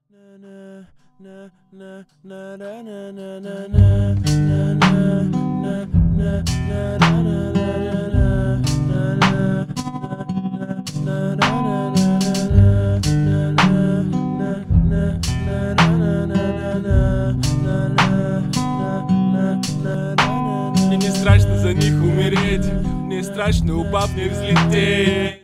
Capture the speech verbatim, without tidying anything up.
Мне не страшно за них умереть, мне страшно, упав, не взлететь.